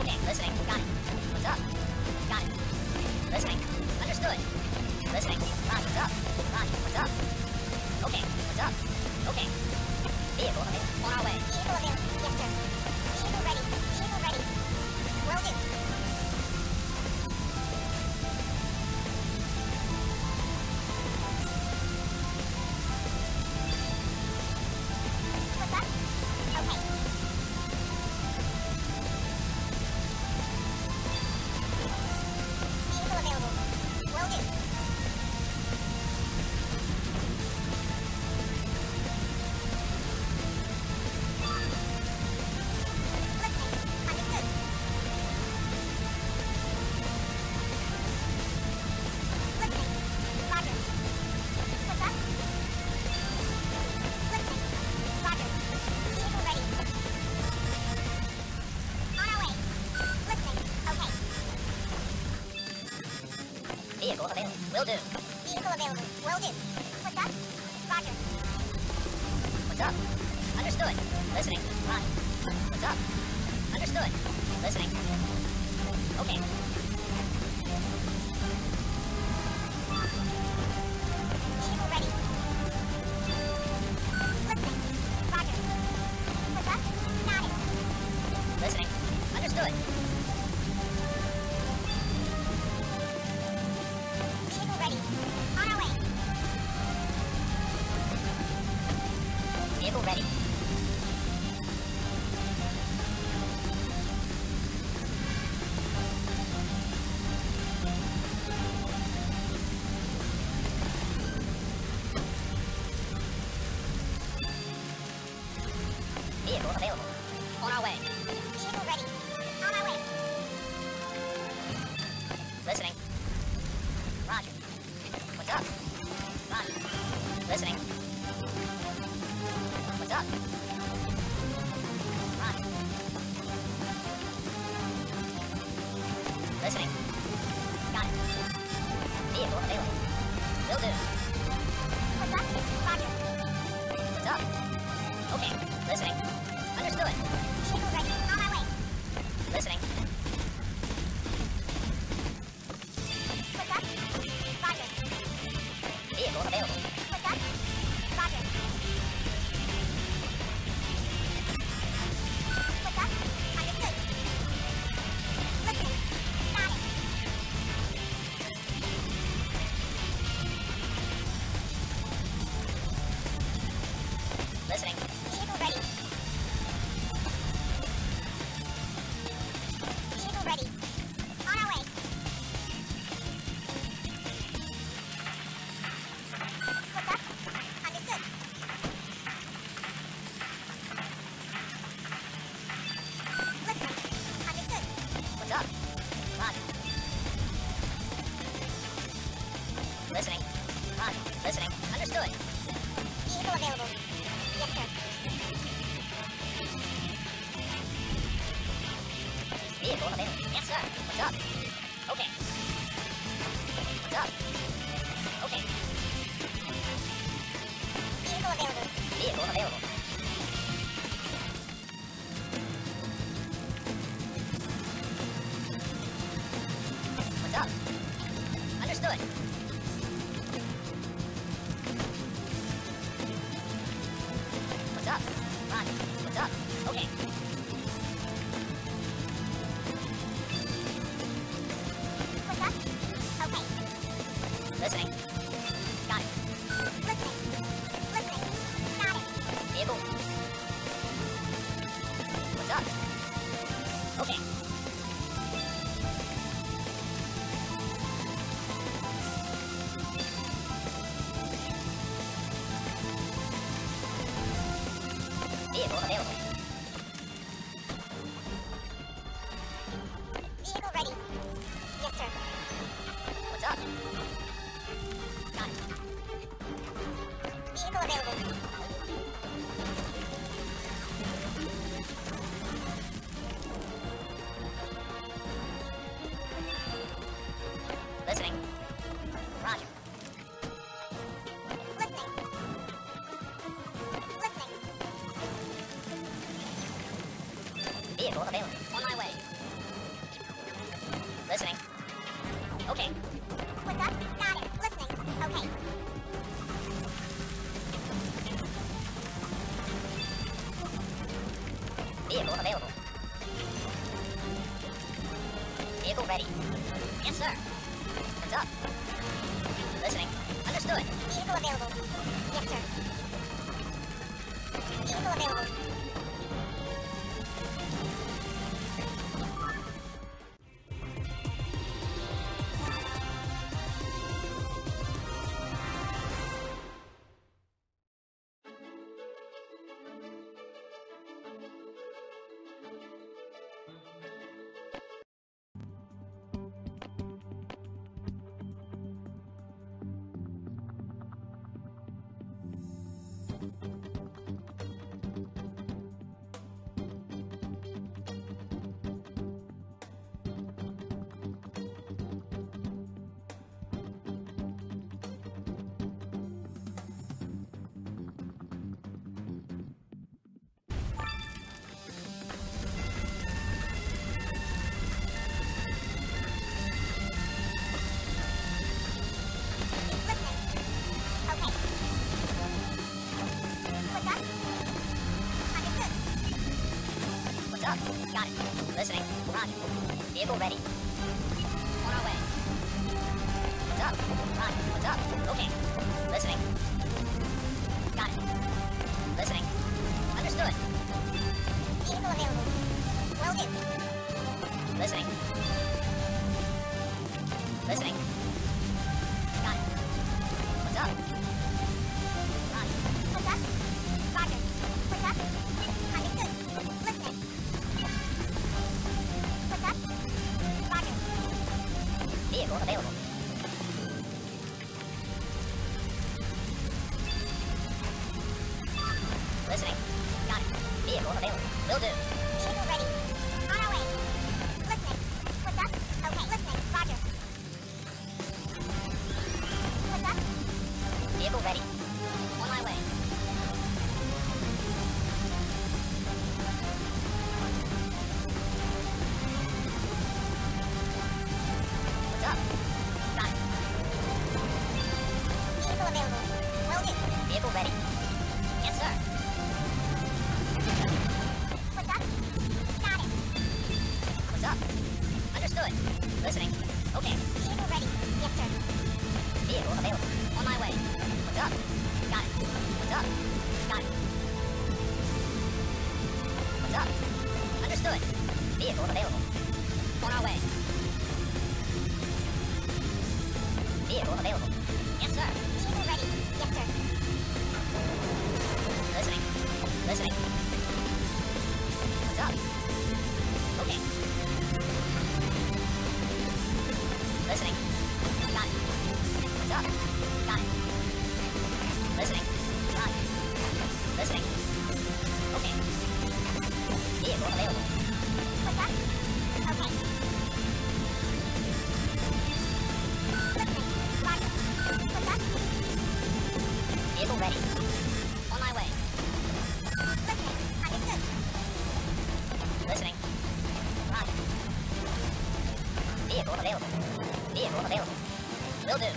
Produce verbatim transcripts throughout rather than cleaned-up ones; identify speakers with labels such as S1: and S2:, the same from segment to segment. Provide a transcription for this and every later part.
S1: Okay, listening. Got it. What's up? Got it. Listening. Understood. Listening. Roger, what's up? Roger, what's up? Okay, what's up? Okay. Vehicle available. On our way.
S2: Vehicle available. Yes, sir. Vehicle ready. Vehicle ready. Will do. What's up? Okay. Vehicle available. Will do.
S1: Vehicle available. Will do.
S2: Vehicle available. Will do. What's up? Roger.
S1: What's up? Understood. Listening. Roger. What's up? Understood. Listening. Okay.
S2: Vehicle ready. Listening. Roger. What's up? Got it.
S1: Listening. Understood.
S2: Vehicle ready. On our way.
S1: Vehicle ready. Vehicle available. On our way.
S2: Vehicle ready. On our way.
S1: Listening. Roger. What's up? Roger. Listening. What's up? Roger. Listening. Got it. Vehicle available. Will do.
S2: What's up? Roger.
S1: What's up? Okay. Listening. Understood.
S2: Vehicle ready. On our way.
S1: Listening.
S2: What's up? Roger.
S1: Vehicle available.
S2: What's up? Roger. What's up? Understood. Listening. Got it.
S1: Listening.
S2: Vehicle ready. Vehicle ready. On our way. What's up? Understood. Listening. Understood.
S1: What's up? Roger. Listening. Roger. Listening. Understood.
S2: Vehicle available. Yes, sir.
S1: Vehicle available. Yes, sir. What's up? Okay. What's up? Okay.
S2: Vehicle available.
S1: Vehicle available. What's up? Understood. What's up? Roger. What's up? Okay.
S2: What's up? Okay.
S1: Listening. Got it.
S2: Listening. Listening. Got it.
S1: Vehicle. What's up? Okay. Vehicle available.
S2: Vehicle ready. Yes, sir.
S1: What's up? Got it.
S2: Vehicle available.
S1: Listening. Roger.
S2: Listening. Listening.
S1: Vehicle available. On my way. Vehicle ready. Yes, sir. Heads up. Listening. Understood.
S2: Vehicle available. Yes, sir. Vehicle available.
S1: Up. Got it. Listening. Roger. Vehicle ready. On our way. What's up? Roger. What's up? Okay. Listening. Got it. Listening. Understood.
S2: Vehicle available. Will do.
S1: Listening. Listening. Got it. What's up? Roger.
S2: What's up? Roger. What's up? Understood. Listening. What's up? Roger.
S1: Vehicle available. Listening. Got it. Vehicle available. Will do.
S2: Vehicle ready. On our way. Listening. What's up? Okay, listening. Roger. What's up?
S1: Vehicle ready. On my way. What's up? Got it.
S2: Vehicle available. Will do.
S1: Vehicle ready. Yes, sir.
S2: What's up? Got it.
S1: What's up? Understood. Listening. Okay.
S2: Vehicle ready. Yes, sir.
S1: Vehicle available. On my way. What's up? Got it. What's up? Got it. What's up? Understood. Vehicle available. On our way. Vehicle available. Yes, sir.
S2: Vehicle ready. Yes, sir.
S1: Listening. Listening. What's up? Okay. Listening. Got it. What's up? Got it. Listening. Got it. Listening. Okay. Vehicle available.
S2: What's up? Okay. Listening. Roger. What's up?
S1: Vehicle ready. On my way.
S2: Listening. Understood.
S1: Listening. Roger. Vehicle available. Vehicle available. Will do.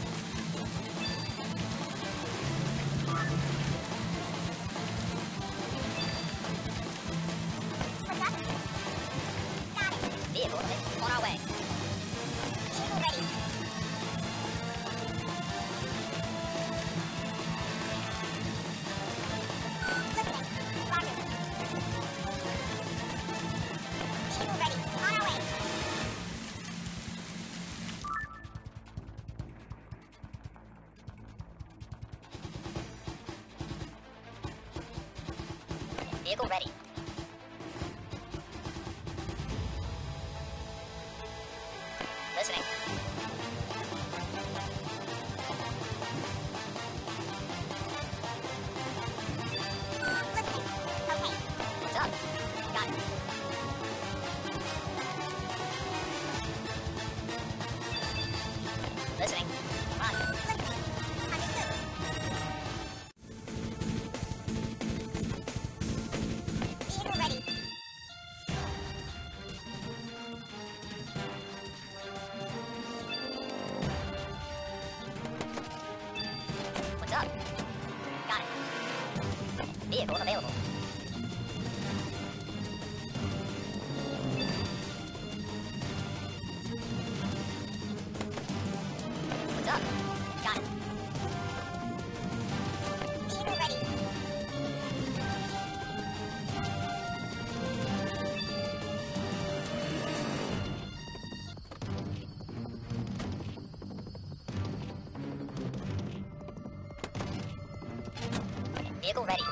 S2: What's up? Got it.
S1: Vehicle available. On our way.
S2: Vehicle ready. Listening. Roger. Vehicle ready. On our way.
S1: Vehicle ready. Listening.
S2: Listening. Okay.
S1: What's up? Got it. Listening. Roger.
S2: Listening. Understood. Vehicle ready.
S1: What's up? Got it. Vehicle available. Vehicle ready.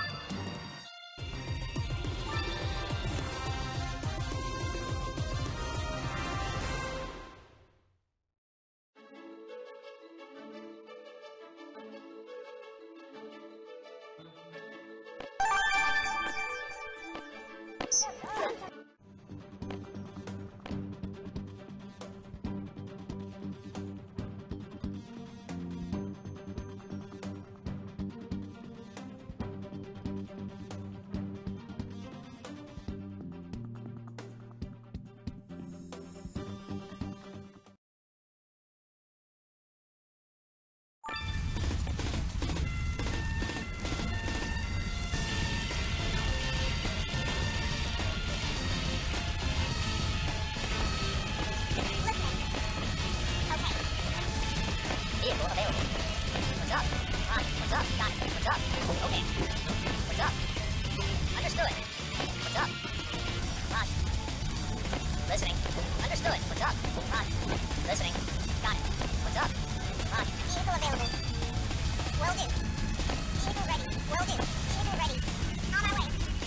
S1: Vehicle available. What's up? On. What's up? Got it. What's up? Okay. What's up? Understood. What's up? On. Listening. Understood. What's up? On. Listening. Got it. What's up? On.
S2: Vehicle available. Will do. Vehicle ready. Will do. Vehicle ready. On my way.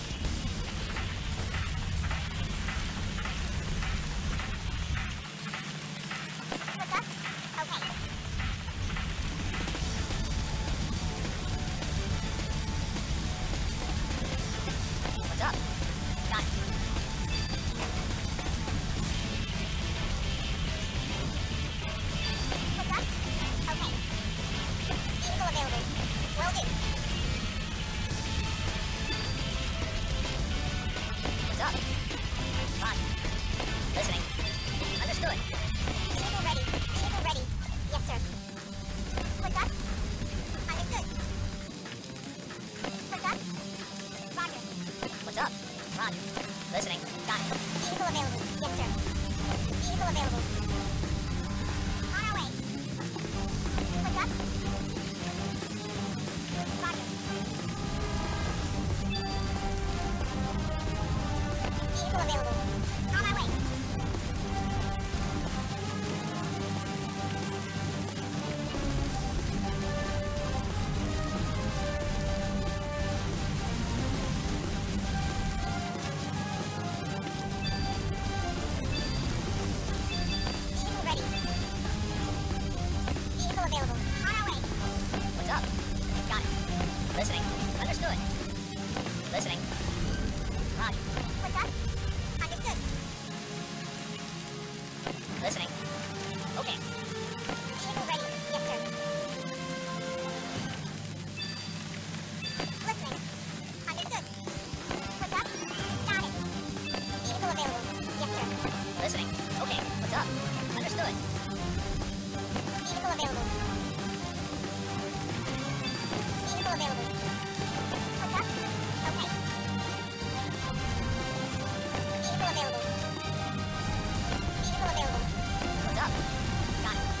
S2: What's up? Okay.
S1: What's up? Got it.
S2: What's up? Okay. Vehicle available. Will do.
S1: What's up? On. Listening. Understood.
S2: Vehicle ready. Vehicle ready. Yes, sir. What's up? Understood. What's up? Roger.
S1: What's up? Roger. Listening. Got it.
S2: Vehicle available. Yes, sir. Vehicle available. On our way. What's up? Roger. Vehicle available. On my way. Vehicle ready. Vehicle available. On our way.
S1: What's up? Got it. Listening. Understood. Listening. Roger.
S2: What's up? Understood.
S1: Listening. Okay.
S2: Vehicle ready. Yes, sir. Listening. Understood. What's up? Got it. Vehicle available. Yes, sir.
S1: Listening. Okay. What's up? Understood.
S2: Vehicle available. Vehicle available. What's up? Okay. Vehicle available. Vehicle available.
S1: What's up? Got it.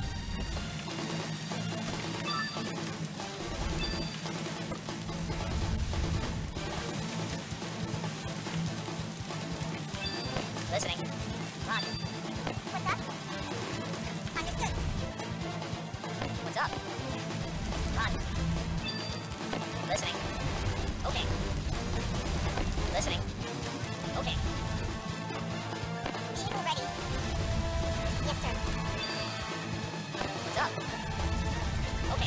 S1: Listening. Roger.
S2: What's up? Understood.
S1: What's up? Roger. Listening. Okay. Listening. Okay.
S2: Vehicle ready. Yes, sir.
S1: What's up? Okay.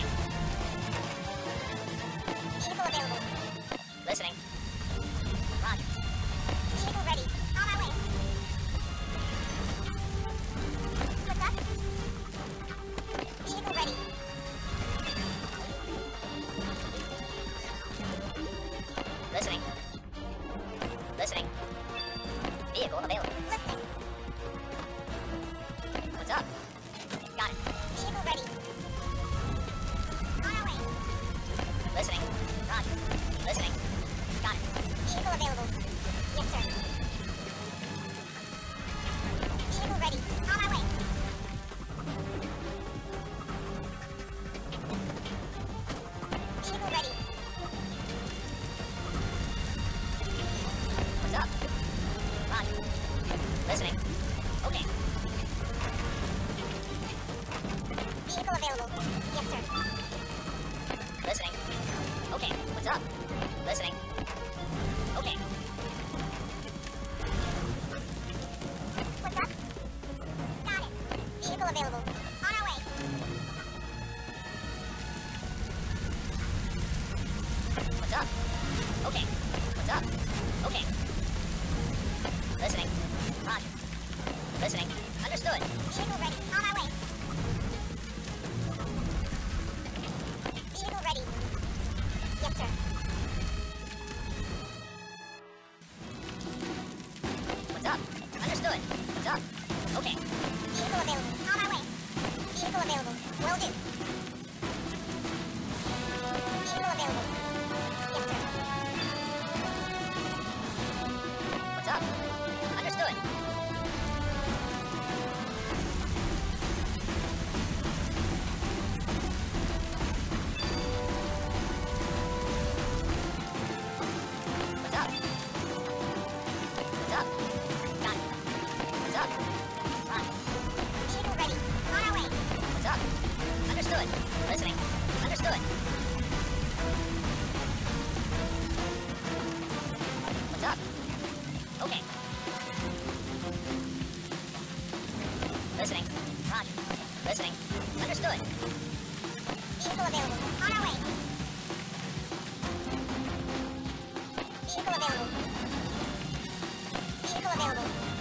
S2: Vehicle available.
S1: Listening. Roger.
S2: Vehicle ready. On my way. What's up? Vehicle ready.
S1: Listening. Listening. Vehicle available.
S2: Listening.
S1: What's up? Got it.
S2: Vehicle ready. On our way.
S1: Listening. Roger. Listening. Got it.
S2: Vehicle available. Yes, sir. Vehicle ready. On my way. Vehicle ready.
S1: What's up? Roger. Listening. Okay.
S2: Vehicle available. Yes, sir.
S1: Listening. Okay. What's What's up? Listening. Okay.
S2: What's up? Got it. Vehicle available. On our way.
S1: What's up? Okay. What's up? Okay. Listening. Roger. Listening. Understood.
S2: Vehicle ready. On our way. Vehicle ready. Yes, sir.
S1: What's up? Understood. What's up? Okay.
S2: Vehicle available. On our way. Vehicle available. Will do. Vehicle available. Yes, sir.
S1: What's up? Understood. What's up? What's up? Got it. What's up? Roger.
S2: Vehicle ready. On our way.
S1: What's up? Understood. Listening. Understood. What's up? Okay. Listening. Roger. Listening. Understood.
S2: Vehicle available. On our way. Vehicle available. Vehicle available.